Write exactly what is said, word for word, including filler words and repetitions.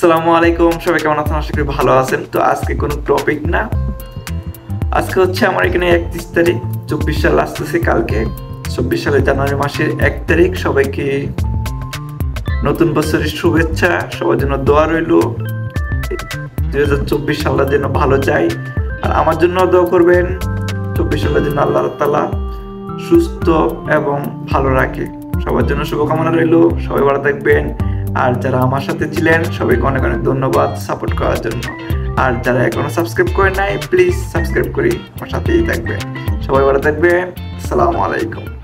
আসসালামু আলাইকুম, সবাই কেমন আছেন? আশা করি ভালো আছেন। তো আজকে কোনো টপিক না, আজকে হচ্ছে আমার এখানে একত্রিশ তারিখ, চব্বিশ সাল আসতেছে কালকে, চব্বিশ সালের জানুয়ারি মাসের এক তারিখ। সবাইকে নতুন বছরের শুভেচ্ছা, সবার জন্য দোয়া রইল দুই হাজার চব্বিশ সালটা যেন ভালো যায়। আর আমার জন্য দোয়া করবেন, চব্বিশ সালের জন্য আল্লাহ তাআলা সুস্থ এবং ভালো রাখে। সবার জন্য শুভকামনা রইল, সবাই ভালো থাকবেন। আর যারা আমার সাথে ছিলেন সবাইকে অনেক অনেক ধন্যবাদ সাপোর্ট করার জন্য। আর যারা এখনো সাবস্ক্রাইব করে নাই, প্লিজ সাবস্ক্রাইব করে আমার সাথেই থাকবেন। সবাই ভালো থাকবেন। আসসালামু আলাইকুম।